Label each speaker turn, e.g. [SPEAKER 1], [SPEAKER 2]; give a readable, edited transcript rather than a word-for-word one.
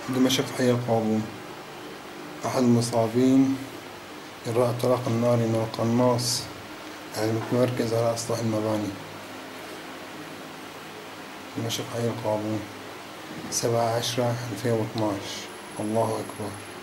[SPEAKER 1] دمشق حي القابون. أحد المصابين جراء الطلاق الناري من القناص المتمركز على أسطح المباني. دمشق حي القابون 7/10/2012. الله أكبر.